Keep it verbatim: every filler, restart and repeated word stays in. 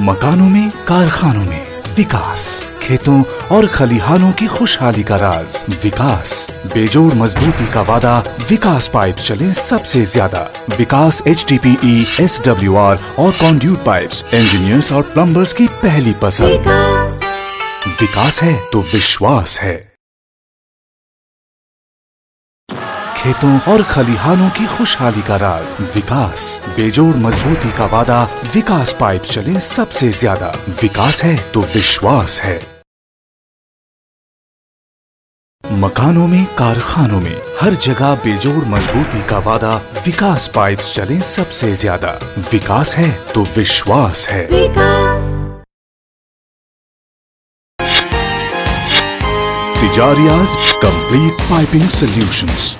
मकानों में, कारखानों में विकास, खेतों और खलिहानों की खुशहाली का राज विकास, बेजोड़ मजबूती का वादा। विकास पाइप चले सबसे ज्यादा। Vikas H T P E, S W R और कॉन्ड्यूट पाइप्स इंजीनियर्स और प्लम्बर्स की पहली पसंद। विकास, विकास है तो विश्वास है। खेतों और खलिहानों की खुशहाली का राज विकास, बेजोड़ मजबूती का वादा। विकास पाइप चले सबसे ज्यादा। विकास है तो विश्वास है। मकानों में, कारखानों में हर जगह बेजोड़ मजबूती का वादा। विकास पाइप्स चले सबसे ज्यादा। विकास है तो विश्वास है। Vikas, Tijaria's complete piping solutions.